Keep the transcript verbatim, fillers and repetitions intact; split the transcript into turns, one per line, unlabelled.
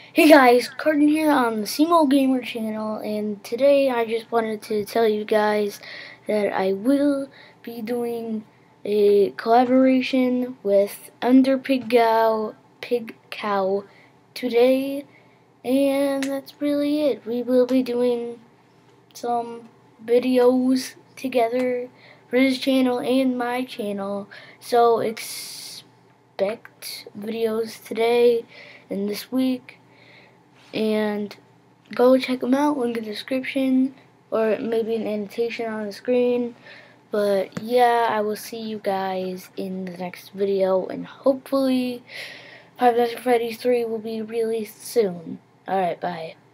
Hey guys, Carden here on the Simo Gamer channel, and today I just wanted to tell you guys that I will be doing a collaboration with Under Pig Cow, Pig Cow today, and that's really it. We will be doing some videos together for his channel and my channel, so expect videos today and this week. And go check them out, link in the description, or maybe an annotation on the screen. But yeah, I will see you guys in the next video, and hopefully Five Nights at Freddy's three will be released soon. Alright, bye.